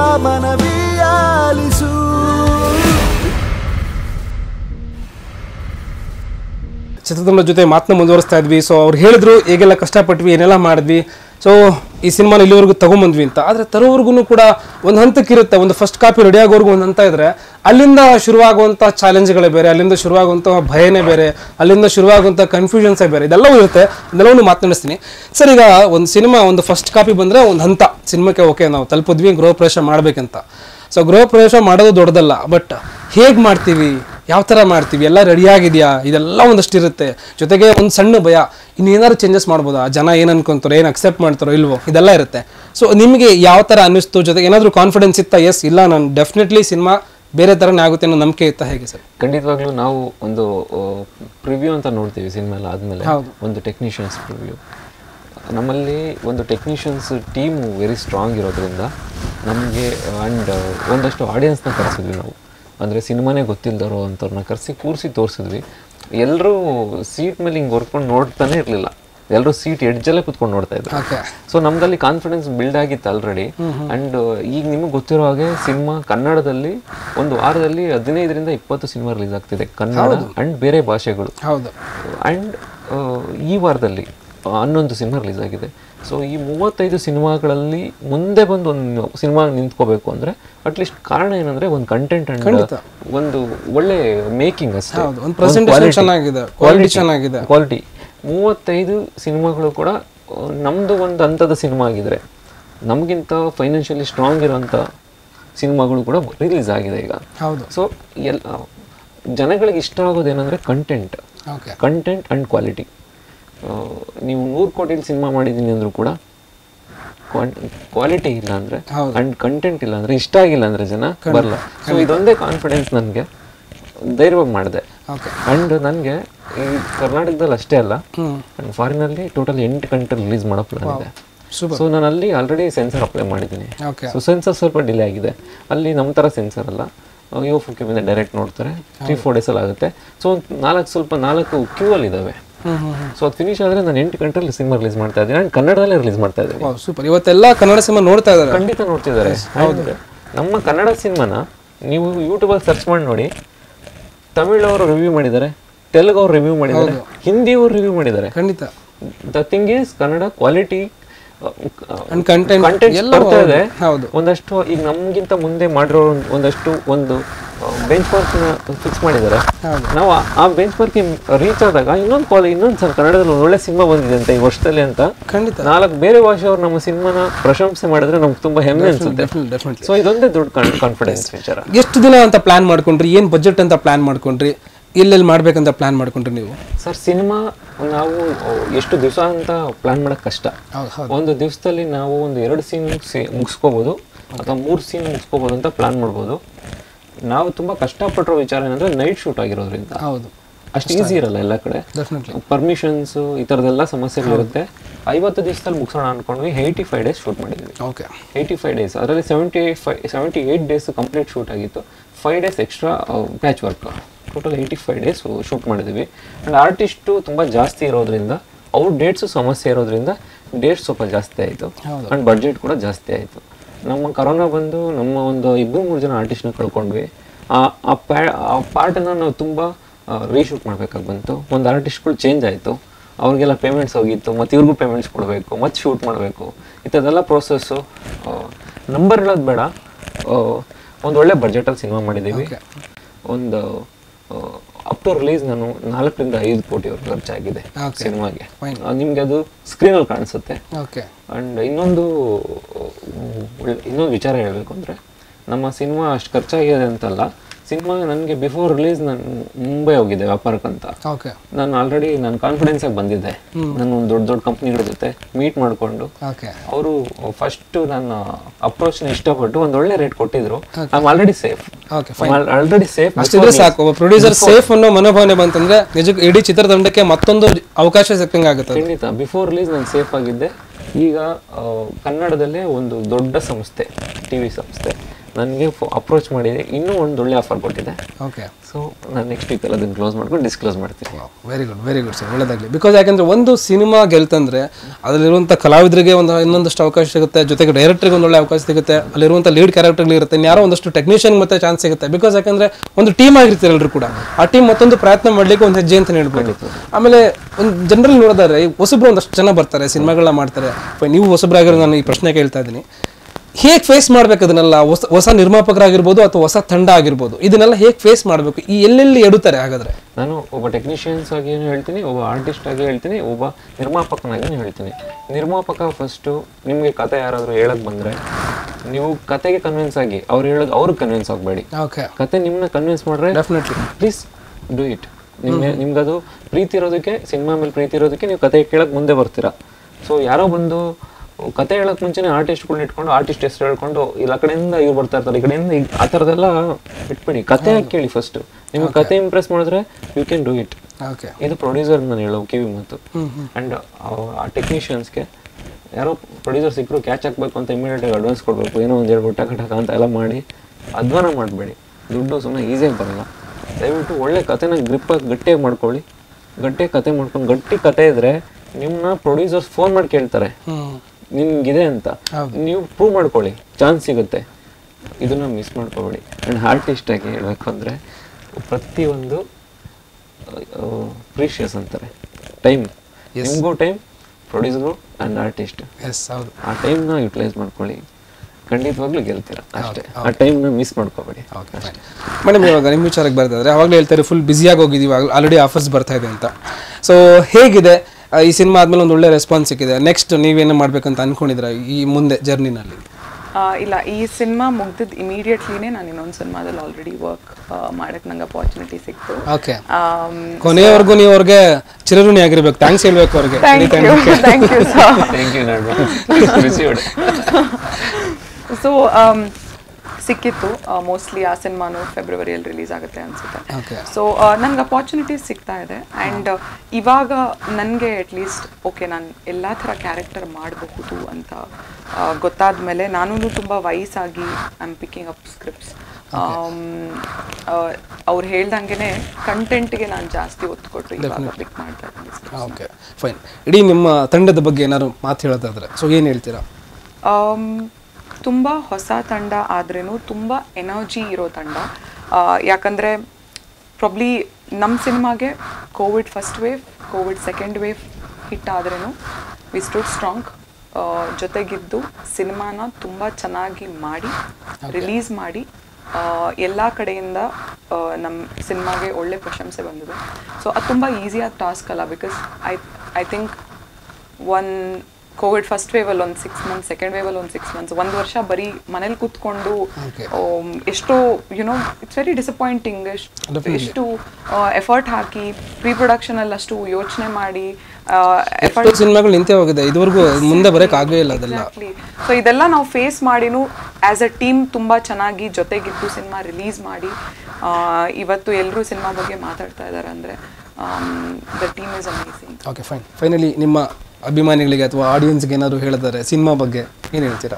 ಮನವಿಯಾಲಿಸು. ಚಿತ್ರತಂಡ ಜೊತೆ ಮಾತನ್ನ ಮುಂದುವರಿಸ್ತಾ ಇದ್ವಿ. ಸೊ ಅವ್ರು ಹೇಳಿದ್ರು ಹೇಗೆಲ್ಲ ಕಷ್ಟಪಟ್ವಿ ಏನೆಲ್ಲ ಮಾಡಿದ್ವಿ, ಸೊ ಈ ಸಿನಿಮಾನ ಇಲ್ಲಿವರೆಗೂ ತಗೊಂಬಂದ್ವಿ ಅಂತ. ಆದರೆ ತರೋವರೆಗೂ ಕೂಡ ಒಂದು ಹಂತಕ್ಕಿರುತ್ತೆ, ಒಂದು ಫಸ್ಟ್ ಕಾಪಿ ರೆಡಿ ಆಗೋವರೆಗೂ ಒಂದು ಹಂತ ಇದ್ರೆ ಅಲ್ಲಿಂದ ಶುರುವಾಗುವಂಥ ಚಾಲೆಂಜ್ಗಳೇ ಬೇರೆ, ಅಲ್ಲಿಂದ ಶುರುವಾಗುವಂಥ ಭಯನೇ ಬೇರೆ, ಅಲ್ಲಿಂದ ಶುರುವಾಗುವಂಥ ಕನ್ಫ್ಯೂಷನ್ಸೇ ಬೇರೆ, ಇದೆಲ್ಲವೂ ಇರುತ್ತೆ. ಇದೆಲ್ಲವೂ ಮಾತನಾಡಿಸ್ತೀನಿ ಸರ್. ಈಗ ಒಂದು ಸಿನಿಮಾ ಒಂದು ಫಸ್ಟ್ ಕಾಪಿ ಬಂದರೆ ಒಂದು ಹಂತ ಸಿನಿಮಾಕ್ಕೆ ಓಕೆ ನಾವು ತಲುಪಿದ್ವಿ, ಗೃಹ ಪ್ರವೇಶ ಮಾಡಬೇಕಂತ. ಸೊ ಗೃಹ ಪ್ರವೇಶ ಮಾಡೋದು ದೊಡ್ಡದಲ್ಲ, ಬಟ್ ಹೇಗೆ ಮಾಡ್ತೀವಿ, ಯಾವ ಥರ ಮಾಡ್ತೀವಿ, ಎಲ್ಲ ರೆಡಿಯಾಗಿದೆಯಾ, ಇದೆಲ್ಲ ಒಂದಷ್ಟು ಇರುತ್ತೆ. ಜೊತೆಗೆ ಒಂದು ಸಣ್ಣ ಭಯ, ಇನ್ನೇನಾದ್ರು ಚೇಂಜಸ್ ಮಾಡ್ಬೋದಾ, ಜನ ಏನು ಅನ್ಕೊಂತಾರೋ, ಏನು ಅಕ್ಸೆಪ್ಟ್ ಮಾಡ್ತಾರೋ ಇಲ್ವೋ, ಇದೆಲ್ಲ ಇರುತ್ತೆ. ಸೊ ನಿಮಗೆ ಯಾವ ಥರ ಅನ್ನಿಸ್ತು, ಜೊತೆಗೆ ಏನಾದರೂ ಕಾನ್ಫಿಡೆನ್ಸ್ ಇತ್ತಾ, ಎಸ್ ಇಲ್ಲ ನಾನು ಡೆಫಿನೆಟ್ಲಿ ಸಿನಿಮಾ ಬೇರೆ ಥರನೇ ಆಗುತ್ತೆ ಅನ್ನೋ ನಂಬಿಕೆ ಇತ್ತಾ, ಹೇಗೆ ಸರ್? ಖಂಡಿತವಾಗ್ಲೂ ನಾವು ಒಂದು ಪ್ರಿವ್ಯೂ ಅಂತ ನೋಡ್ತೀವಿ ಸಿನಿಮಾ ಎಲ್ಲ ಆದಮೇಲೆ, ಒಂದು ಟೆಕ್ನಿಷಿಯನ್ಸ್ ಪ್ರಿವ್ಯೂ. ನಮ್ಮಲ್ಲಿ ಒಂದು ಟೆಕ್ನಿಷಿಯನ್ಸ್ ಟೀಮು ವೆರಿ ಸ್ಟ್ರಾಂಗ್ ಇರೋದ್ರಿಂದ ನಮಗೆ ಆ್ಯಂಡ್ ಒಂದಷ್ಟು ಆಡಿಯನ್ಸ್ನ ಕರೆಸಿದ್ವಿ ನಾವು. ಅಂದರೆ ಸಿನಿಮಾನೇ ಗೊತ್ತಿಲ್ಲದರೋ ಅಂಥವ್ರನ್ನ ಕರೆಸಿ ಕೂರಿಸಿ ತೋರಿಸಿದ್ವಿ. ಎಲ್ಲರೂ ಸೀಟ್ ಮೇಲೆ ಹಿಂಗೆ ಹೊರ್ಕೊಂಡು ನೋಡ್ತಾನೆ ಇರಲಿಲ್ಲ, ಎಲ್ಲರೂ ಸೀಟ್ ಎಡ್ಜಲ್ಲೇ ಕುತ್ಕೊಂಡು ನೋಡ್ತಾ ಇದ್ರು. ಸೊ ನಮ್ದಲ್ಲಿ ಕಾನ್ಫಿಡೆನ್ಸ್ ಬಿಲ್ಡ್ ಆಗಿತ್ತು ಆಲ್ರೆಡಿ. ಆ್ಯಂಡ್ ಈಗ ನಿಮಗೆ ಗೊತ್ತಿರೋ ಹಾಗೆ ಸಿನಿಮಾ ಕನ್ನಡದಲ್ಲಿ ಒಂದು ವಾರದಲ್ಲಿ 15ರಿಂದ 20 ಸಿನಿಮಾ ರಿಲೀಸ್ ಆಗ್ತಿದೆ, ಕನ್ನಡ ಆ್ಯಂಡ್ ಬೇರೆ ಭಾಷೆಗಳು. ಆ್ಯಂಡ್ ಈ ವಾರದಲ್ಲಿ 11 ಸಿನಿಮಾ ರಿಲೀಸ್ ಆಗಿದೆ. ಸೊ ಈ 35 ಸಿನಿಮಾಗಳಲ್ಲಿ ಮುಂದೆ ಬಂದು ಒಂದು ಸಿನಿಮಾ ನಿಂತ್ಕೋಬೇಕು ಅಂದರೆ ಅಟ್ಲೀಸ್ಟ್ ಕಾರಣ ಏನಂದರೆ ಒಂದು ಕಂಟೆಂಟ್ ಆ್ಯಂಡ್ ಒಂದು ಒಳ್ಳೆ ಮೇಕಿಂಗ್ ಅಷ್ಟೇ, ಕ್ವಾಲಿಟಿ. 35 ಸಿನಿಮಾಗಳು ಕೂಡ ನಮ್ಮದು ಒಂದು ಹಂತದ ಸಿನಿಮಾ ಆಗಿದ್ರೆ, ನಮಗಿಂತ ಫೈನಾನ್ಷಿಯಲಿ ಸ್ಟ್ರಾಂಗ್ ಇರೋಂಥ ಸಿನಿಮಾಗಳು ಕೂಡ ರಿಲೀಸ್ ಆಗಿದೆ ಈಗ. ಸೊ ಜನಗಳಿಗೆ ಇಷ್ಟ ಆಗೋದೇನೆಂದರೆ ಕಂಟೆಂಟ್ ಆ್ಯಂಡ್ ಕ್ವಾಲಿಟಿ. ನೀವು 100 ಕೋಟಿಲಿ ಸಿನಿಮಾ ಮಾಡಿದ್ದೀನಿ ಅಂದರೂ ಕೂಡ ಕ್ವಾಲಿಟಿ ಇಲ್ಲ ಅಂದರೆ ಆ್ಯಂಡ್ ಕಂಟೆಂಟ್ ಇಲ್ಲ ಅಂದರೆ, ಇಷ್ಟ ಆಗಿಲ್ಲ ಅಂದರೆ ಜನ ಬರಲ್ಲ. ಸೊ ಇದೊಂದೇ ಕಾನ್ಫಿಡೆನ್ಸ್ ನನಗೆ ಧೈರ್ಯವಾಗಿ ಮಾಡಿದೆ. ಆ್ಯಂಡ್ ನನಗೆ ಈ ಕರ್ನಾಟಕದಲ್ಲಿ ಅಷ್ಟೇ ಅಲ್ಲ, ಆ್ಯಂಡ್ ಫಾರಿನಲ್ಲಿ ಟೋಟಲ್ 8 ಕಂಟ್ರಿ ರಿಲೀಸ್ ಮಾಡೋ ಪ್ಲಾನ್ ಇದೆ. ಸೊ ನಾನು ಅಲ್ಲಿ ಆಲ್ರೆಡಿ ಸೆನ್ಸರ್ ಅಪ್ಲೈ ಮಾಡಿದ್ದೀನಿ. ಸೊ ಸೆನ್ಸರ್ ಸ್ವಲ್ಪ ಡಿಲೇ ಆಗಿದೆ. ಅಲ್ಲಿ ನಮ್ಮ ಥರ ಸೆನ್ಸರ್ ಅಲ್ಲ, UFOQಮಿಂದ ಡೈರೆಕ್ಟ್ ನೋಡ್ತಾರೆ, 3-4 ಡೇಸಲ್ಲಿ ಆಗುತ್ತೆ. ಸೊ 4 ಕ್ಯೂ ಅಲ್ಲಿ ಇದ್ದಾವೆ. ಸೊ ಅದು ಫಿನಿಶ್ ಆದರೆ ನಾನು 8 ಕಂಟ್ರಿಯಲ್ಲಿ ಸಿನಿಮಾ ರಿಲೀಸ್ ಮಾಡ್ತಾ ಇದ್ದೀನಿ, ಆ್ಯಂಡ್ ಕನ್ನಡದಲ್ಲೇ ರಿಲೀಸ್ ಮಾಡ್ತಾ ಇದ್ದೀನಿ. ಸೂಪರ್. ಇವತ್ತೆಲ್ಲ ಕನ್ನಡ ಸಿನಿಮಾ ನೋಡ್ತಾ ಇದ್ದಾರೆ, ಖಂಡಿತ ನೋಡ್ತಿದ್ದಾರೆ. ನಮ್ಮ ಕನ್ನಡ ಸಿನಿಮಾನ ನೀವು ಯೂಟ್ಯೂಬಲ್ಲಿ ಸರ್ಚ್ ಮಾಡಿ ನೋಡಿ, ತಮಿಳ್ ಅವರು ರಿವ್ಯೂ ಮಾಡಿದ್ದಾರೆ, ತೆಲುಗು ಅವ್ರು ರಿವ್ಯೂ ಮಾಡಿದ್ದಾರೆ, ಹಿಂದಿ ಅವ್ರು ರಿವ್ಯೂ ಮಾಡಿದ್ದಾರೆ. ಖಂಡಿತ. The thing is Kannada quality content ಬರ್ತಾ ಇದೆ. ಒಂದಷ್ಟು ಈಗ ನಮಗಿಂತ ಮುಂದೆ ಮಾಡಿರೋ ಒಂದಷ್ಟು ಒಂದು ಬೆಂಚ್ ಮಾರ್ಕ್ನ ಫಿಕ್ಸ್ ಮಾಡಿದ್ದಾರೆ. ನಾವು ಆ ಬೆಂಚ್ ಮಾರ್ಕ್ ರೀಚ್ ಆದಾಗ ಇನ್ನೊಂದು ಸಲ ಕನ್ನಡದಲ್ಲಿ ಒಳ್ಳೆ ಸಿನಿಮಾ ಬಂದಿದೆ ಅಂತ ಈ ವರ್ಷದಲ್ಲಿ ಅಂತ 4 ಬೇರೆ ಭಾಷೆಯವರು ನಮ್ಮ ಸಿನಿಮಾನ ಪ್ರಶಂಸೆ ಮಾಡಿದ್ರೆ ನಮ್ಗೆ ತುಂಬಾ ಹೆಮ್ಮೆ ಅನ್ಸುತ್ತೆ. ಸೊ ಇದೊಂದೇ ದೊಡ್ಡ ಕಾನ್ಫಿಡೆನ್ಸ್ ವಿಚಾರ. ಎಷ್ಟು ದಿನ ಅಂತ ಪ್ಲಾನ್ ಮಾಡ್ಕೊಂಡ್ರಿ, ಏನ್ ಬಜೆಟ್ ಅಂತ ಪ್ಲಾನ್ ಮಾಡ್ಕೊಂಡ್ರಿ, ಎಲ್ಲೆಲ್ಲಿ ಮಾಡ್ಬೇಕಂತ ಪ್ಲಾನ್ ಮಾಡ್ಕೊಂಡ್ರಿ ನೀವು? ಸರ್ ಸಿನಿಮಾ ನಾವು ಎಷ್ಟು ದಿವಸ ಅಂತ ಪ್ಲಾನ್ ಮಾಡೋಕ್ಕೆ ಕಷ್ಟ. ಒಂದು ದಿವಸದಲ್ಲಿ ನಾವು ಒಂದು 2 ಸೀನ್ ಮುಗಿಸ್ಕೋಬೋದು ಅಥವಾ 3 ಸೀನ್ ಮುಗಿಸ್ಕೋಬೋದು ಅಂತ ಪ್ಲಾನ್ ಮಾಡ್ಬೋದು. ನಾವು ತುಂಬ ಕಷ್ಟಪಟ್ಟಿರೋ ವಿಚಾರ ಏನಂದರೆ ನೈಟ್ ಶೂಟ್ ಆಗಿರೋದ್ರಿಂದ ಅಷ್ಟು ಈಸಿ ಇರಲ್ಲ ಎಲ್ಲ ಕಡೆ. ಪರ್ಮಿಷನ್ಸು ಈ ಥರದ್ದೆಲ್ಲ ಸಮಸ್ಯೆಗಳಿರುತ್ತೆ. 50 ದಿವಸದಲ್ಲಿ ಮುಗಿಸೋಣ ಅಂದ್ಕೊಂಡ್ವಿ. 85 ಡೇಸ್ ಶೂಟ್ ಮಾಡಿದ್ವಿ. 85 ಡೇಸ್, ಅದರಲ್ಲಿ 78 ಡೇಸ್ ಕಂಪ್ಲೀಟ್ ಶೂಟ್ ಆಗಿತ್ತು, 5 days extra patch work. Total 85 days shoot ಮಾಡಿದ್ವಿ. ಆ್ಯಂಡ್ ಆರ್ಟಿಸ್ಟು ತುಂಬ ಜಾಸ್ತಿ ಇರೋದ್ರಿಂದ, ಅವ್ರ ಡೇಟ್ಸು ಸಮಸ್ಯೆ ಇರೋದ್ರಿಂದ ಡೇಟ್ಸ್ ಸ್ವಲ್ಪ ಜಾಸ್ತಿ ಆಯಿತು, ಆ್ಯಂಡ್ ಬಡ್ಜೆಟ್ ಕೂಡ ಜಾಸ್ತಿ ಆಯಿತು. ನಮ್ಮ ಕರೋನಾ ಬಂದು ನಮ್ಮ ಒಂದು 2-3 ಜನ ಆರ್ಟಿಸ್ಟ್ನ ಕಳ್ಕೊಂಡ್ವಿ. ಆ ಪಾರ್ಟನ್ನು ನಾವು ತುಂಬ ರೀಶೂಟ್ ಮಾಡಬೇಕಾಗಿ ಬಂತು. ಒಂದು ಆರ್ಟಿಸ್ಟ್ಗಳು ಚೇಂಜ್ ಆಯಿತು, ಅವ್ರಿಗೆಲ್ಲ ಪೇಮೆಂಟ್ಸ್ ಹೋಗಿತ್ತು, ಮತ್ತು ಇವ್ರಿಗೂ ಪೇಮೆಂಟ್ಸ್ ಕೊಡಬೇಕು, ಮತ್ತು ಶೂಟ್ ಮಾಡಬೇಕು. ಈ ಥರದ್ದೆಲ್ಲ ಪ್ರೋಸೆಸ್ಸು. ನಂಬರ್ ಹೇಳೋದು ಬೇಡ, ಒಂದು ಒಳ್ಳೆ ಬಡ್ಜೆಟಲ್ಲಿ ಸಿನಿಮಾ ಮಾಡಿದ್ದೀವಿ. ಒಂದು ಅಪ್ ಟು ರಿಲೀಸ್ ನಾನು 4ರಿಂದ 5 ಕೋಟಿವರೆಗೂ ಖರ್ಚಾಗಿದೆ ಸಿನಿಮಾಗೆ. ನಿಮಗೆ ಅದು ಸ್ಕ್ರೀನಲ್ಲಿ ಕಾಣಿಸುತ್ತೆ. ಆ್ಯಂಡ್ ಇನ್ನೊಂದು ವಿಚಾರ ಹೇಳಬೇಕು ಅಂದರೆ, ನಮ್ಮ ಸಿನಿಮಾ ಅಷ್ಟು ಖರ್ಚಾಗಿದೆ ಅಂತಲ್ಲ, ಸಿನಿಮಾ ನನಗೆ ಬಿಫೋರ್ ರಿಲೀಸ್ ನಾನು ಮುಂಬೈ ಹೋಗಿದ್ದೆ ವ್ಯಾಪಾರಕ್ಕಂತ. ನಾನು ಆಲ್ರೆಡಿ ನಾನು ಕಾನ್ಫಿಡೆನ್ಸ್ ಆಗಿ ಬಂದಿದ್ದೆ. ನಾನು ಒಂದು ದೊಡ್ಡ ಕಂಪ್ನಿಗಳ ಜೊತೆ ಮೀಟ್ ಮಾಡಿಕೊಂಡು ಅವರು ಫಸ್ಟ್ ನನ್ನ ಅಪ್ರೋಚ್ನ ಇಷ್ಟಪಟ್ಟು ಒಂದು ಒಳ್ಳೆ ರೇಟ್ ಕೊಟ್ಟಿದ್ರು. I am already safe. ಅಷ್ಟಿದ್ರೆ ಸಾಕು. ಪ್ರೊಡ್ಯೂಸರ್ ಸೇಫ್ ಅನ್ನೋ ಮನೋಭಾವನೆ ಬಂತಂದ್ರೆ ನಿಜಕ್ಕೂ ಇಡೀ ಚಿತ್ರತಂಡಕ್ಕೆ ಮತ್ತೊಂದು ಅವಕಾಶ ಸಿಕ್ಕಂಗೆ ಆಗುತ್ತೆ. ಖಂಡಿತ. ಬಿಫೋರ್ ರಿಲೀಸ್ ನಾನು ಸೇಫ್ ಆಗಿದ್ದೆ. ಈಗ ಕನ್ನಡದಲ್ಲೇ ಒಂದು ದೊಡ್ಡ ಸಂಸ್ಥೆ, TV ಸಂಸ್ಥೆ, ನನಗೆ ಅಪ್ರೋಚ್ ಮಾಡಿದೆ, ಇನ್ನೂ ಒಂದು ಒಳ್ಳೆ ಆಫರ್ ಕೊಟ್ಟಿದೆ. ಓಕೆ. ಸೊ ನಾನು ನೆಕ್ಸ್ಟ್ ವೀಕಲ್ಲಿ ಅದನ್ನು ಕ್ಲೋಸ್ ಮಾಡ್ಕೊಂಡು ಡಿಸ್ಕ್ಲೋಸ್ ಮಾಡ್ತೀನಿ. ವೆರಿ ಗುಡ್ ಸರ್, ಒಳ್ಳೆದಾಗಲಿ. ಬಿಕಾಸ್ ಯಾಕಂದರೆ ಒಂದು ಸಿನಿಮಾ ಗೆಲ್ತಂದರೆ ಅದರಲ್ಲಿರುವಂಥ ಕಲಾವಿದರಿಗೆ ಇನ್ನೊಂದಷ್ಟು ಅವಕಾಶ ಸಿಗುತ್ತೆ, ಜೊತೆಗೆ ಡೈರೆಕ್ಟ್ರಿಗೆ ಒಂದು ಒಳ್ಳೆ ಅವಕಾಶ ಸಿಗುತ್ತೆ, ಅಲ್ಲಿರುವಂಥ ಲೀಡ್ ಕ್ಯಾರೆಕ್ಟರ್ಗಳಿರುತ್ತೆ, ಯಾರೋ ಒಂದಷ್ಟು ಟೆಕ್ನಿಷಿಯನ್ ಮತ್ತೆ ಚಾನ್ಸ್ ಸಿಗುತ್ತೆ. ಬಿಕಾಸ್ ಯಾಕಂದರೆ ಒಂದು ಟೀಮ್ ಆಗಿರ್ತಾರೆ ಎಲ್ಲರೂ ಕೂಡ, ಆ ಟೀಮ್ ಮತ್ತೊಂದು ಪ್ರಯತ್ನ ಮಾಡಲಿಕ್ಕೆ ಒಂದು ಹೆಜ್ಜೆ ಅಂತ ಹೇಳ್ಬೋದು. ಆಮೇಲೆ ಒಂದು ಜನರಲ್ ನೋಡೋದಾದ್ರೆ ಹೊಸಬ್ರು ಒಂದಷ್ಟು ಜನ ಬರ್ತಾರೆ, ಸಿನಿಮಾಗಳನ್ನ ಮಾಡ್ತಾರೆ. ನೀವು ಹೊಸಬ್ರಾಗಿರೋ ನಾನು ಈ ಪ್ರಶ್ನೆ ಕೇಳ್ತಾ ಇದ್ದೀನಿ, ಹೇಗೆ ಫೇಸ್ ಮಾಡ್ಬೇಕು ಅದನ್ನೆಲ್ಲ? ಹೊಸ ನಿರ್ಮಾಪಕರಾಗಿರ್ಬೋದು ಅಥವಾ ಹೊಸ ತಂಡ ಆಗಿರ್ಬೋದು, ಇದನ್ನೆಲ್ಲ ಹೇಗೆ ಫೇಸ್ ಮಾಡಬೇಕು? ಈ ಎಲ್ಲೆಲ್ಲಿ ಎಡುತ್ತಾರೆ? ಹಾಗಾದ್ರೆ ನಾನು ಒಬ್ಬ ಟೆಕ್ನಿಷಿಯನ್ಸ್ ಆಗಿ ಹೇಳ್ತೀನಿ, ಒಬ್ಬ ಆರ್ಟಿಸ್ಟ್ ಆಗಿ ಹೇಳ್ತೀನಿ, ಒಬ್ಬ ನಿರ್ಮಾಪಕನಾಗಿ ಹೇಳ್ತೀನಿ. ನಿರ್ಮಾಪಕ ಫಸ್ಟು ನಿಮಗೆ ಕತೆ ಯಾರಾದರೂ ಹೇಳಕ್ ಬಂದ್ರೆ ನೀವು ಕತೆಗೆ ಕನ್ವಿನ್ಸ್ ಆಗಿ, ಅವ್ರು ಹೇಳೋದು ಅವ್ರಿಗೆ ಕನ್ವಿನ್ಸ್ ಆಗಬೇಡಿ. ಕತೆ ನಿಮ್ಮನ್ನ ಕನ್ವಿನ್ಸ್ ಮಾಡ್ರೆ ಡೆಫಿನೆಟ್ಲಿ ಪ್ಲೀಸ್ ಡೂ ಇಟ್. ನಿಮ್ಗದು ಪ್ರೀತಿ ಇರೋದಕ್ಕೆ, ಸಿನಿಮಾ ಮೇಲೆ ಪ್ರೀತಿ ಇರೋದಕ್ಕೆ ನೀವು ಕತೆ ಕೇಳಕ್ ಮುಂದೆ ಬರ್ತೀರಾ. ಸೊ ಯಾರೋ ಬಂದು ಕತೆ ಹೇಳಕ್ ಮುಂಚೆನೇ ಆರ್ಟಿಸ್ಟ್ಗಳನ್ನ ಇಟ್ಕೊಂಡು ಆರ್ಟಿಸ್ಟ್ ಹೆಸರು ಹೇಳ್ಕೊಂಡು ಇಲ್ಲ ಕಡೆಯಿಂದ ಇವ್ರು ಬರ್ತಾ ಇರ್ತಾರೆ, ಈ ಕಡೆಯಿಂದ ಆ ಥರದ್ದೆಲ್ಲ ಇಟ್ಬಿಡಿ. ಕತೆ ಕೇಳಿ ಫಸ್ಟ್. ನಿಮ್ಗೆ ಕತೆ ಇಂಪ್ರೆಸ್ ಮಾಡಿದ್ರೆ ಯು ಕ್ಯಾನ್ ಡೂ ಇಟ್. ಇದು ಪ್ರೊಡ್ಯೂಸರ್ ನಾನು ಹೇಳೋ ಕಿವಿ ಮಾತು. ಆ್ಯಂಡ್ ಆ ಟೆಕ್ನಿಷಿಯನ್ಸ್ಗೆ ಯಾರೋ ಪ್ರೊಡ್ಯೂಸರ್ ಸಿಕ್ಕರು ಕ್ಯಾಚ್ ಹಾಕ್ಬೇಕು ಅಂತ ಇಮಿಡಿಯೇಟಾಗಿ ಅಡ್ವಾನ್ಸ್ ಕೊಡಬೇಕು, ಏನೋ ಒಂದು ಹೇಳ್ಬಿಟ್ಟು ಟಕ ಅಂತ ಎಲ್ಲ ಮಾಡಿ ಅಧ್ವಾನ ಮಾಡಬೇಡಿ. ದುಡ್ಡು ಸುಮ್ಮನೆ ಈಸಿಯಾಗಿ ಬರೋಲ್ಲ. ದಯವಿಟ್ಟು ಒಳ್ಳೆ ಕತೆನ ಗ್ರಿಪ್ಪಾಗಿ ಗಟ್ಟಿಯಾಗಿ ಮಾಡ್ಕೊಳ್ಳಿ. ಗಟ್ಟಿಯಾಗಿ ಕತೆ ಮಾಡ್ಕೊಂಡು, ಗಟ್ಟಿ ಕತೆ ಇದ್ರೆ ನಿಮ್ಮನ್ನ ಪ್ರೊಡ್ಯೂಸರ್ಸ್ ಫೋನ್ ಮಾಡಿ ಕೇಳ್ತಾರೆ ನಿಮ್ಗಿದೆ ಅಂತ. ನೀವು ಪ್ರೂವ್ ಮಾಡ್ಕೊಳ್ಳಿ, ಚಾನ್ಸ್ ಸಿಗುತ್ತೆ. ಇದನ್ನ ಮಿಸ್ ಮಾಡ್ಕೋಬೇಡಿ. ಆ್ಯಂಡ್ ಆರ್ಟಿಸ್ಟ್ ಆಗಿ ಹೇಳ್ಬೇಕು ಅಂದರೆ ಪ್ರತಿಯೊಂದು ಪ್ರೀಶಿಯಸ್ ಅಂತಾರೆ. ಟೈಮ್, ನಿಮಗೂ ಟೈಮ್, ಪ್ರೊಡ್ಯೂಸರ್ಗೂ ಆ್ಯಂಡ್ ಆರ್ಟಿಸ್ಟ್, ಆ ಟೈಮ್ನ ಯುಟಿಲೈಸ್ ಮಾಡ್ಕೊಳ್ಳಿ. ಖಂಡಿತವಾಗ್ಲೂ ಗೆಲ್ತೀರಾ ಅಷ್ಟೇ. ಆ ಟೈಮ್ನ ಮಿಸ್ ಮಾಡ್ಕೋಬೇಡಿ. ಮೇಡಮ್, ಇವಾಗ ನಿಮ್ಮ ವಿಚಾರಕ್ಕೆ ಬರ್ತಾಯಿದ್ರೆ ಅವಾಗಲೇ ಹೇಳ್ತಾರೆ ಫುಲ್ ಬ್ಯುಸಿಯಾಗಿ ಹೋಗಿದ್ದೀವಿ, ಆಲ್ರೆಡಿ ಆಫರ್ಸ್ ಬರ್ತಾ ಇದೆ ಅಂತ. ಸೊ ಹೇಗಿದೆ ಈ ಸಿನಿಮಾ ಆದಮೇಲೆ ಒಂದು ಒಳ್ಳೆ ರೆಸ್ಪಾನ್ಸ್ ಸಿಕ್ಕಿದೆ, ನೆಕ್ಸ್ಟ್ ನೀವೇನು ಮಾಡ್ಬೇಕಂತ ಅನ್ಕೊಂಡಿದ್ರ ಈ ಮುಂದೆ ಜರ್ನಿನಲ್ಲಿ? ಇಲ್ಲ, ಈ ಸಿನಿಮಾ ಮುಗ್ದಿದ್ದು ಇಮಿಡಿಯೇಟ್ಲಿನೇ ನಾನು ಇನ್ನೊಂದು ಸಿನಿಮಾದಲ್ಲಿ ಆಲ್ರೆಡಿ ವರ್ಕ್ ಮಾಡಕ್ಕೆ ನಂಗೆ ಅಪಾರ್ಚುನಿಟಿ ಸಿಕ್ತು. ಓಕೆ, ಕೊನೆಯವರೆಗೂ ನೀವು ಅವ್ರಿಗೆ ಚಿರಋಣಿ ಆಗಿರ್ಬೇಕು, ಥ್ಯಾಂಕ್ಸ್ ಹೇಳ್ಬೇಕು ಅವ್ರಿಗೆ. ಸೊ ಸಿಕ್ಕಿತ್ತು. ಮೋಸ್ಟ್ಲಿ ಆ ಸಿನಿಮಾನು ಫೆಬ್ರವರಿಯಲ್ಲಿ ರಿಲೀಸ್ ಆಗುತ್ತೆ ಅನ್ಸುತ್ತೆ. ಸೊ ನನಗೆ ಅಪಾರ್ಚುನಿಟೀಸ್ ಸಿಗ್ತಾ ಇದೆ. ಆ್ಯಂಡ್ ಇವಾಗ ನನಗೆ ಅಟ್ಲೀಸ್ಟ್ ಓಕೆ ನಾನು ಎಲ್ಲ ಥರ ಕ್ಯಾರೆಕ್ಟರ್ ಮಾಡಬಹುದು ಅಂತ ಗೊತ್ತಾದ ಮೇಲೆ ನಾನು ತುಂಬ ವಯಸ್ಸಾಗಿ I am picking up scripts. ಅವ್ರು ಹೇಳ್ದಂಗೆ ಕಂಟೆಂಟ್ಗೆ ನಾನು ಜಾಸ್ತಿ ಒತ್ತು ಕೊಟ್ಟು ಇವಾಗ ಪಿಕ್ ಮಾಡ್ತಾ ಇದ್ದೀನಿ. Okay, fine. ಇಡೀ ನಿಮ್ಮ ತಂಡದ ಬಗ್ಗೆ ಏನಾದ್ರು ಮಾತು ಹೇಳೋದಾದ್ರೆ ಸೊ ಏನು ಹೇಳ್ತೀರಾ? ತುಂಬ ಹೊಸ ತಂಡ ಆದ್ರೂ ತುಂಬ ಎನರ್ಜಿ ಇರೋ ತಂಡ. ಯಾಕಂದರೆ ಪ್ರಾಬ್ಲಿ ನಮ್ಮ ಸಿನಿಮಾಗೆ COVID first wave, COVID second wave hit ಆದ್ರೂ ವಿ ಸ್ಟುಡ್ ಸ್ಟ್ರಾಂಗ್. ಜೊತೆಗಿದ್ದು ಸಿನಿಮಾನ ತುಂಬ ಚೆನ್ನಾಗಿ ಮಾಡಿ ರಿಲೀಸ್ ಮಾಡಿ ಎಲ್ಲ ಕಡೆಯಿಂದ ನಮ್ಮ ಸಿನಿಮಾಗೆ ಒಳ್ಳೆ ಪ್ರಶಂಸೆ ಬಂದಿದೆ. ಸೊ ಅದು ತುಂಬ ಈಸಿಯಾದ ಟಾಸ್ಕ್ ಅಲ್ಲ. Because I think COVID first ವೇವಲ್ಲಿ ಒಂದು 6 months, ಸೆಕೆಂಡ್ ವೇವಲ್ಲಿ ಒಂದು 6 months, 1 ವರ್ಷ ಬರೀ ಮನೇಲಿ ಕೂತ್ಕೊಂಡು ಎಷ್ಟೋ ಇಟ್ಸ್ ವೆರಿ ಡಿಸಪಾಯಿಂಟಿಂಗ್. ಎಷ್ಟು ಎಫರ್ಟ್ ಹಾಕಿ ಪ್ರೀ ಪ್ರೊಡಕ್ಷನಲ್ಲಿ ಅಷ್ಟು ಯೋಚನೆ ಮಾಡಿ ಸಿನಿಮಾಗಳು ನಿಂತೇ ಹೋಗಿದೆ, ಇದುವರೆಗೂ ಮುಂದೆ ಬರೋಕೆ ಆಗೇ ಇಲ್ಲ ಅದೆಲ್ಲ. ಸೊ ಇದೆಲ್ಲ ನಾವು ಫೇಸ್ ಮಾಡಿನೂ ಆ್ಯಸ್ ಅ ಟೀಮ್ ತುಂಬ ಚೆನ್ನಾಗಿ ಜೊತೆಗಿದ್ದು ಸಿನಿಮಾ ರಿಲೀಸ್ ಮಾಡಿ ಇವತ್ತು ಎಲ್ಲರೂ ಸಿನಿಮಾ ಬಗ್ಗೆ ಮಾತಾಡ್ತಾ ಇದ್ದಾರೆ ಅಂದರೆ the team is amazing. Okay, fine. Finally ನಿಮ್ಮ ಅಭಿಮಾನಿಗಳಿಗೆ ಅಥವಾ ಆಡಿಯನ್ಸ್ಗೆ ಏನಾದರೂ ಹೇಳಿದ್ದಾರೆ ಸಿನಿಮಾ ಬಗ್ಗೆ ಏನು ಹೇಳ್ತೀರಾ?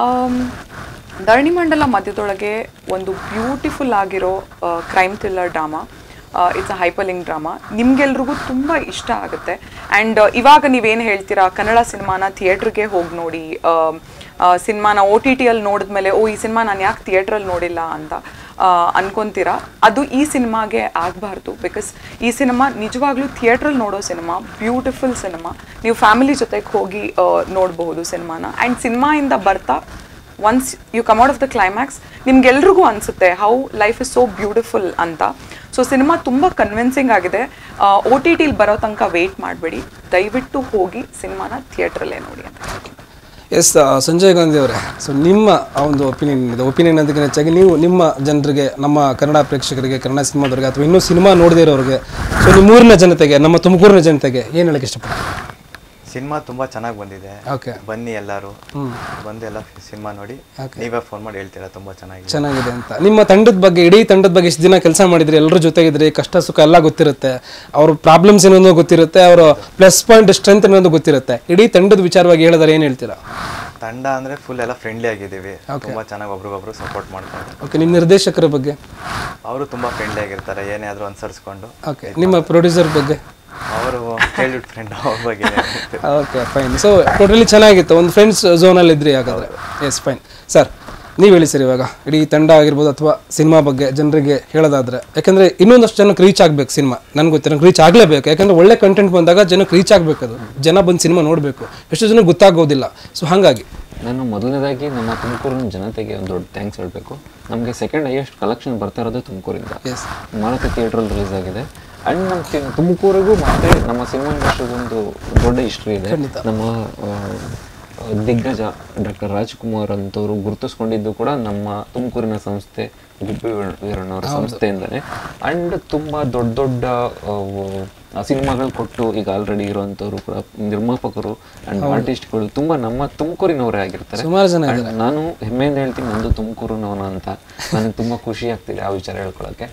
ಧರಣಿ ಮಂಡಲ ಮಧ್ಯದೊಳಗೆ ಒಂದು ಬ್ಯೂಟಿಫುಲ್ ಆಗಿರೋ crime thriller drama. It's a hyperlink drama. ನಿಮ್ಗೆಲ್ರಿಗೂ ತುಂಬ ಇಷ್ಟ ಆಗುತ್ತೆ. ಆ್ಯಂಡ್ ಇವಾಗ ನೀವೇನು ಹೇಳ್ತೀರಾ, ಕನ್ನಡ ಸಿನಿಮಾನ ಥಿಯೇಟ್ರಿಗೆ ಹೋಗಿ ನೋಡಿ, ಸಿನಿಮಾನ OTTಯಲ್ಲಿ ನೋಡಿದ್ಮೇಲೆ ಈ ಸಿನಿಮಾ ನಾನು ಯಾಕೆ ಥಿಯೇಟ್ರಲ್ಲಿ ನೋಡಿಲ್ಲ ಅಂತ ಅನ್ಕೊಂತೀರಾ. ಅದು ಈ ಸಿನಿಮಾಗೆ ಆಗಬಾರ್ದು. ಬಿಕಾಸ್ ಈ ಸಿನಿಮಾ ನಿಜವಾಗ್ಲೂ ಥಿಯೇಟ್ರಲ್ಲಿ ನೋಡೋ ಸಿನಿಮಾ, ಬ್ಯೂಟಿಫುಲ್ ಸಿನಿಮಾ. ನೀವು ಫ್ಯಾಮಿಲಿ ಜೊತೆಗೆ ಹೋಗಿ ನೋಡಬಹುದು ಸಿನಿಮಾನ. ಆ್ಯಂಡ್ ಸಿನಿಮಾಯಿಂದ ಬರ್ತಾ once you come out of the climax ನಿಮ್ಗೆಲ್ರಿಗೂ ಅನಿಸುತ್ತೆ how life is so beautiful ಅಂತ. ಸೊ ಸಿನಿಮಾ ತುಂಬ ಕನ್ವಿನ್ಸಿಂಗ್ ಆಗಿದೆ. OTTಲಿ ಬರೋ ತನಕ ವೆಯ್ಟ್ ಮಾಡಬೇಡಿ, ದಯವಿಟ್ಟು ಹೋಗಿ ಸಿನಿಮಾನ ಥಿಯೇಟ್ರಲ್ಲೇ ನೋಡಿ ಅಂತ. ಎಸ್, ಸಂಜಯ್ ಗಾಂಧಿ ಅವರೇ, ಸೊ ನಿಮ್ಮ ಒಂದು ಒಪಿನಿಯನ್ ಇದೆ. ಒಪಿನಿಯನ್ ಅದಕ್ಕೆ ಹೆಚ್ಚಾಗಿ ನೀವು ನಿಮ್ಮ ಜನರಿಗೆ, ನಮ್ಮ ಕನ್ನಡ ಪ್ರೇಕ್ಷಕರಿಗೆ, ಕನ್ನಡ ಸಿನಿಮಾದವ್ರಿಗೆ ಅಥವಾ ಇನ್ನೂ ಸಿನಿಮಾ ನೋಡದೇ ಇರೋರಿಗೆ, ಸೊ ನಿಮ್ಮೂರಿನ ಜನತೆಗೆ, ನಮ್ಮ ತುಮಕೂರಿನ ಜನತೆಗೆ ಏನು ಹೇಳಕ್ಕೆ ಇಷ್ಟಪಡ್ತೀನಿ? ಸಿನಿಮಾ ತುಂಬಾ ಚೆನ್ನಾಗಿ ಬಂದಿದೆ. ಓಕೆ, ಬನ್ನಿ ಎಲ್ಲರೂ ಬಂದು ಎಲ್ಲ ಸಿನಿಮಾ ನೋಡಿ, ನೀವೇ ಫೋನ್ ಮಾಡಿ ಹೇಳ್ತೀರಾ ತುಂಬಾ ಚೆನ್ನಾಗಿದೆ ಅಂತ. ನಿಮ್ಮ ತಂಡದ ಬಗ್ಗೆ, ಇಡೀ ತಂಡದ ಬಗ್ಗೆ ಇಷ್ಟು ದಿನ ಕೆಲಸ ಮಾಡಿದ್ರಿ, ಎಲ್ಲರ ಜೊತೆಗಿದ್ರಿ, ಕಷ್ಟ ಸುಖ ಎಲ್ಲ ಗೊತ್ತಿರುತ್ತೆ, ಅವ್ರ ಪ್ರಾಬ್ಲಮ್ಸ್ ಏನೋ ಗೊತ್ತಿರುತ್ತೆ, ಅವರ ಪ್ಲಸ್ ಪಾಯಿಂಟ್ ಸ್ಟ್ರೆಂತ್ ಏನೋ ಗೊತ್ತಿರುತ್ತೆ. ಇಡೀ ತಂಡದ ವಿಚಾರವಾಗಿ ಹೇಳಿದ್ರೆ ಏನು ಹೇಳ್ತೀರಾ? ತಂಡ ಅಂದರೆ ಫುಲ್ ಎಲ್ಲ ಫ್ರೆಂಡ್ಲಿ ಆಗಿದ್ದೀವಿ, ತುಂಬ ಚೆನ್ನಾಗಿ ಒಬ್ರಿಗೊಬ್ರು ಸಪೋರ್ಟ್ ಮಾಡ್ಕೊಂಡು. ಓಕೆ, ನಿಮ್ಮ ನಿರ್ದೇಶಕರ ಬಗ್ಗೆ? ಅವರು ತುಂಬ ಫ್ರೆಂಡ್ಲಿ ಆಗಿರ್ತಾರೆ, ಏನೇ ಆದರೂ ಅನುಸರಿಸ್ಕೊಂಡು. ಓಕೆ, ನಿಮ್ಮ ಪ್ರೊಡ್ಯೂಸರ್ ಬಗ್ಗೆ? ಅವರು ಚೈಲ್ಡ್ಹುಡ್ ಫ್ರೆಂಡ್, ಅವ್ರ ಬಗ್ಗೆ. Okay, fine. ಸೊ ಟೋಟಲಿ ಚೆನ್ನಾಗಿತ್ತು, ಒಂದು ಫ್ರೆಂಡ್ಸ್ ಝೋನಲ್ಲಿ ಇದ್ರಿ ಹಾಗಾದರೆ. S, fine. ಸರ್ ನೀವು ಹೇಳಿ ಸರ್, ಇವಾಗ ಇಡೀ ತಂಡ ಆಗಿರ್ಬೋದು ಅಥವಾ ಸಿನಿಮಾ ಬಗ್ಗೆ ಜನರಿಗೆ ಹೇಳೋದಾದ್ರೆ, ಯಾಕಂದರೆ ಇನ್ನೊಂದಷ್ಟು ಜನಕ್ಕೆ ರೀಚ್ ಆಗಬೇಕು ಸಿನಿಮಾ. ನನಗೆ ಗೊತ್ತಿರೋ ರೀಚ್ ಆಗಲೇಬೇಕು, ಯಾಕಂದರೆ ಒಳ್ಳೆ ಕಂಟೆಂಟ್ ಬಂದಾಗ ಜನಕ್ಕೆ ರೀಚ್ ಆಗಬೇಕು, ಅದು ಜನ ಬಂದು ಸಿನಿಮಾ ನೋಡಬೇಕು, ಎಷ್ಟು ಜನಕ್ಕೆ ಗೊತ್ತಾಗೋದಿಲ್ಲ. ಸೊ ಹಾಗಾಗಿ ನಾನು ಮೊದಲನೇದಾಗಿ ನಮ್ಮ ತುಮಕೂರಿನ ಜನತೆಗೆ ಒಂದು ದೊಡ್ಡ ಥ್ಯಾಂಕ್ಸ್ ಹೇಳಬೇಕು. ನಮಗೆ ಸೆಕೆಂಡ್ ಹೈಯೆಸ್ಟ್ ಕಲೆಕ್ಷನ್ ಬರ್ತಾ ಇರೋದು ತುಮಕೂರಿಂದ. ಮಾರುತಿ ಥಿಯೇಟ್ರಲ್ಲಿ ರಿಲೀಸ್ ಆಗಿದೆ. ಆ್ಯಂಡ್ ನಮ್ಮ ತುಮಕೂರಿಗೂ ಮತ್ತು ನಮ್ಮ ಸಿನಿಮಾ ಇಂಡಸ್ಟ್ರಿಗೂ ಒಂದು ದೊಡ್ಡ ಹಿಸ್ಟ್ರಿ ಇದೆ. ನಮ್ಮ ದಿಗ್ಗಜ ಡಾಕ್ಟರ್ ರಾಜ್ಕುಮಾರ್ ಅಂತವರು ಗುರುತಿಸ್ಕೊಂಡಿದ್ದು ಕೂಡ ನಮ್ಮ ತುಮಕೂರಿನ ಸಂಸ್ಥೆ ಗುಬ್ಬಿ ವೀರಣ್ಣವರ ಸಂಸ್ಥೆಯಿಂದನೇ. ಆ್ಯಂಡ್ ತುಂಬ ದೊಡ್ಡ ದೊಡ್ಡ ಸಿನಿಮಾಗಳು ಕೊಟ್ಟು ಈಗ ಆಲ್ರೆಡಿ ಇರೋವಂಥವ್ರು ಕೂಡ ನಿರ್ಮಾಪಕರು ಆ್ಯಂಡ್ ಆರ್ಟಿಸ್ಟ್ಗಳು ತುಂಬ ನಮ್ಮ ತುಮಕೂರಿನವರೇ ಆಗಿರ್ತಾರೆ. ನಾನು ಹೆಮ್ಮೆಯಿಂದ ಹೇಳ್ತೀನಿ, ನಂದು ತುಮಕೂರಿನವನ ಅಂತ. ನನಗೆ ತುಂಬ ಖುಷಿ ಆಗ್ತಿದೆ ಆ ವಿಚಾರ ಹೇಳ್ಕೊಳ್ಳೋಕ್ಕೆ.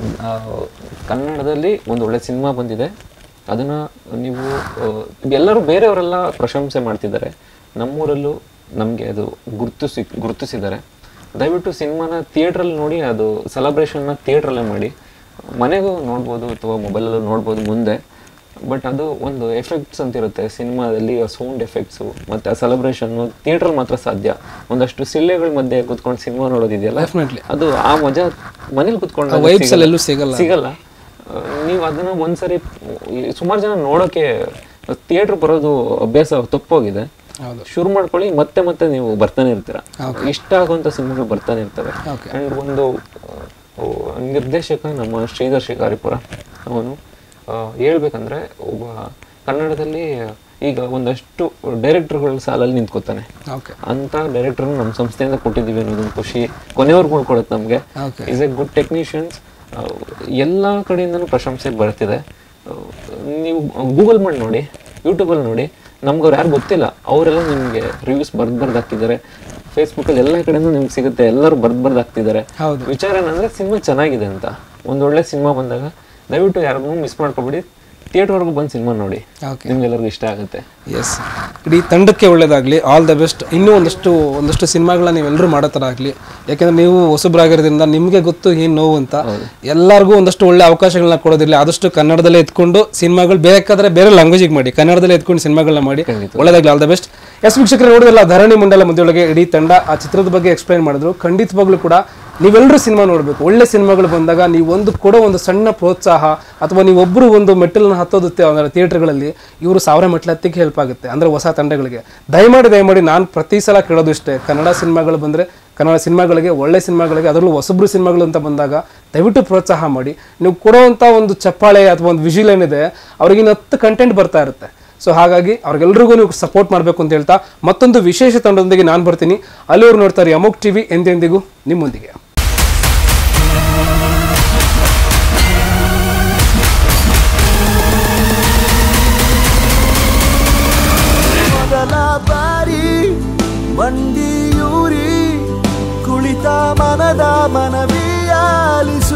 ಕನ್ನಡದಲ್ಲಿ ಒಂದು ಒಳ್ಳೆ ಸಿನಿಮಾ ಬಂದಿದೆ, ಅದನ್ನು ನೀವು ಎಲ್ಲರೂ ಬೇರೆಯವರೆಲ್ಲ ಪ್ರಶಂಸೆ ಮಾಡ್ತಿದ್ದಾರೆ, ನಮ್ಮೂರಲ್ಲೂ ನಮಗೆ ಅದು ಗುರುತಿಸಿದ್ದಾರೆ. ದಯವಿಟ್ಟು ಸಿನಿಮಾನ ಥಿಯೇಟ್ರಲ್ಲಿ ನೋಡಿ, ಅದು ಸೆಲೆಬ್ರೇಷನ್ನ ಥಿಯೇಟ್ರಲ್ಲೇ ಮಾಡಿ. ಮನೆಗೂ ನೋಡ್ಬೋದು ಅಥವಾ ಮೊಬೈಲಲ್ಲೂ ನೋಡ್ಬೋದು ಮುಂದೆ, ಬಟ್ ಅದು ಒಂದು ಎಫೆಕ್ಟ್ಸ್ ಅಂತಿರುತ್ತೆ ಸಿನಿಮಾದಲ್ಲಿ, ಸೌಂಡ್ ಎಫೆಕ್ಟ್ಸು ಮತ್ತು ಆ ಸೆಲೆಬ್ರೇಷನ್ನು ಥಿಯೇಟ್ರಲ್ಲಿ ಮಾತ್ರ ಸಾಧ್ಯ. ಒಂದಷ್ಟು ಸಿಳ್ಳೆಗಳ ಮಧ್ಯೆ ಕೂತ್ಕೊಂಡು ಸಿನಿಮಾ ನೋಡೋದಿದೆಯಲ್ಲ, ಅದು ಆ ಮಜಾ ಮನೇಲಿ ಕೂತ್ಕೊಂಡು ಸಿಗಲ್ಲ. ನೀವು ಅದನ್ನು ಒಂದ್ಸರಿ, ಸುಮಾರು ಜನ ನೋಡೋಕ್ಕೆ ಥಿಯೇಟ್ರ್ ಬರೋದು ಅಭ್ಯಾಸ ತಪ್ಪೋಗಿದೆ. ಶುರು ಮಾಡ್ಕೊಳ್ಳಿ, ಮತ್ತೆ ಮತ್ತೆ ನೀವು ಬರ್ತಾನೆ ಇರ್ತೀರ. ಇಷ್ಟ ಆಗುವಂಥ ಸಿನಿಮಾಗಳು ಬರ್ತಾನೆ ಇರ್ತವೆ. ಆ್ಯಂಡ್ ಒಂದು ನಿರ್ದೇಶಕ ನಮ್ಮ ಶ್ರೀಧರ್ ಶಿಕಾರಿಪುರ, ಅವನು ಹೇಳ್ಬೇಕಂದ್ರೆ ಒಬ್ಬ ಕನ್ನಡದಲ್ಲಿ ಈಗ ಒಂದಷ್ಟು ಡೈರೆಕ್ಟರ್ಗಳ ಸಾಲಲ್ಲಿ ನಿಂತ್ಕೋತಾನೆ. ಅಂತ ಡೈರೆಕ್ಟರ್ನ ನಮ್ಮ ಸಂಸ್ಥೆಯಿಂದ ಕೊಟ್ಟಿದ್ದೀವಿ ಅನ್ನೋದೊಂದು ಖುಷಿ ಕೊನೆಯವ್ರಿಗೆ ಕೊಡುತ್ತೆ ನಮಗೆ. Is a good technicians. ಎಲ್ಲ ಕಡೆಯಿಂದನೂ ಪ್ರಶಂಸೆ ಬರ್ತಿದೆ. ನೀವು ಗೂಗಲ್ ಮಾಡಿ ನೋಡಿ, ಯೂಟ್ಯೂಬಲ್ಲಿ ನೋಡಿ, ನಮ್ಗೆ ಅವ್ರು ಯಾರು ಗೊತ್ತಿಲ್ಲ ಅವರೆಲ್ಲ ನಿಮಗೆ ರಿವ್ಯೂಸ್ ಬರ್ದು ಹಾಕಿದ್ದಾರೆ. ಫೇಸ್ಬುಕ್ಕಲ್ಲಿ ಎಲ್ಲ ಕಡೆನೂ ನಿಮ್ಗೆ ಸಿಗುತ್ತೆ, ಎಲ್ಲರೂ ಬರ್ದು ಹಾಕ್ತಿದ್ದಾರೆ. ವಿಚಾರ ಏನಂದರೆ ಸಿನಿಮಾ ಚೆನ್ನಾಗಿದೆ ಅಂತ. ಒಂದೊಳ್ಳೆ ಸಿನಿಮಾ ಬಂದಾಗ ದಯವಿಟ್ಟು ಯಾರಿಗೂ ಮಿಸ್ ಮಾಡ್ಕೊಬಿಡಿ, ಥಿಯೇಟರ್ವರೆಗೂ ಬಂದು ಸಿನಿಮಾ ನೋಡಿ, ನಿಮ್ಗೆಲ್ಲರಿಗೂ ಇಷ್ಟ ಆಗುತ್ತೆ. ಎಸ್, ಇಡೀ ತಂಡಕ್ಕೆ ಒಳ್ಳೇದಾಗಲಿ, ಆಲ್ ದ ಬೆಸ್ಟ್. ಇನ್ನೂ ಒಂದಷ್ಟು ಸಿನಿಮಾಗಳನ್ನ ನೀವೆಲ್ಲರೂ ಮಾಡೋ ಥರ ಆಗಲಿ. ಯಾಕೆಂದರೆ ನೀವು ಹೊಸಬ್ರಾಗಿರೋದ್ರಿಂದ ನಿಮಗೆ ಗೊತ್ತು ಏನು ನೋವು ಅಂತ. ಎಲ್ಲರಿಗೂ ಒಂದಷ್ಟು ಒಳ್ಳೆ ಅವಕಾಶಗಳನ್ನ ಕೊಡೋದಿಲ್ಲ. ಆದಷ್ಟು ಕನ್ನಡದಲ್ಲೇ ಎತ್ಕೊಂಡು ಸಿನಿಮಾಗಳು, ಬೇಕಾದರೆ ಬೇರೆ ಲ್ಯಾಂಗ್ವೇಜಿಗೆ ಮಾಡಿ, ಕನ್ನಡದಲ್ಲೇ ಎತ್ಕೊಂಡು ಸಿನಿಮಾಗಳನ್ನ ಮಾಡಿ. ಒಳ್ಳೇದಾಗಲಿ, ಆಲ್ ದ ಬೆಸ್ಟ್. ಎಸ್ ವೀಕ್ಷಕರು, ನೋಡಿದ್ರಲ್ಲ ಧರಣಿ ಮಂಡಲ ಮಧ್ಯೊಳಗೆ ಇಡೀ ತಂಡ ಆ ಚಿತ್ರದ ಬಗ್ಗೆ ಎಕ್ಸ್ಪ್ಲೈನ್ ಮಾಡಿದ್ರು. ಖಂಡಿತವಾಗ್ಲೂ ಕೂಡ ನೀವೆಲ್ಲರೂ ಸಿನಿಮಾ ನೋಡಬೇಕು. ಒಳ್ಳೆ ಸಿನಿಮಾಗಳು ಬಂದಾಗ ನೀವು ಒಂದು ಸಣ್ಣ ಪ್ರೋತ್ಸಾಹ, ಅಥವಾ ನೀವೊಬ್ಬರು ಒಂದು ಮೆಟ್ಟಲನ್ನು ಹತ್ತೋದುತ್ತೆ ಅಂದರೆ ಥಿಯೇಟರ್ಗಳಲ್ಲಿ, ಇವರು 1000 ಮೆಟ್ಟಲು ಹತ್ತಿಗೆ ಹೆಲ್ಪ್ ಆಗುತ್ತೆ. ಅಂದರೆ ಹೊಸ ತಂಡಗಳಿಗೆ ದಯಮಾಡಿ ನಾನು ಪ್ರತಿ ಸಲ ಕೇಳೋದು ಇಷ್ಟೇ, ಕನ್ನಡ ಸಿನಿಮಾಗಳು ಬಂದರೆ ಕನ್ನಡ ಸಿನಿಮಾಗಳಿಗೆ, ಒಳ್ಳೆ ಸಿನಿಮಾಗಳಿಗೆ, ಅದರಲ್ಲೂ ಹೊಸಬ್ರು ಸಿನಿಮಾಗಳು ಅಂತ ಬಂದಾಗ ದಯವಿಟ್ಟು ಪ್ರೋತ್ಸಾಹ ಮಾಡಿ. ನೀವು ಕೊಡೋವಂಥ ಒಂದು ಚಪ್ಪಾಳೆ ಅಥವಾ ಒಂದು ವಿಜಿಲ್ ಏನಿದೆ, ಅವ್ರಿಗಿನ್ನ 10 ಕಂಟೆಂಟ್ ಬರ್ತಾ ಇರುತ್ತೆ. ಸೊ ಹಾಗಾಗಿ ಅವ್ರಿಗೆಲ್ರಿಗೂ ನೀವು ಸಪೋರ್ಟ್ ಮಾಡಬೇಕು ಅಂತ ಹೇಳ್ತಾ, ಮತ್ತೊಂದು ವಿಶೇಷ ತಂಡದೊಂದಿಗೆ ನಾನು ಬರ್ತೀನಿ. ಅಲ್ಲಿಯವರು ನೋಡ್ತಾರೆ ಅಮೋಘ್ ಟಿವಿ, ಎಂದೆಂದಿಗೂ ನಿಮ್ಮೊಂದಿಗೆ. ಮಂಡಿಯೂರಿ ಕುಳಿತ ಮನದ ಮನವಿಯಾಲಿಸಿ